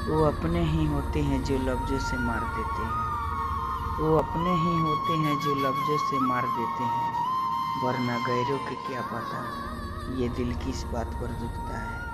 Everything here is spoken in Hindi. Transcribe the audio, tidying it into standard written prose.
वो अपने ही होते हैं जो लफ्ज़ों से मार देते हैं। वो अपने ही होते हैं जो लफ्ज़ों से मार देते हैं, वरना गैरों के क्या पता ये दिल किस बात पर दुखता है।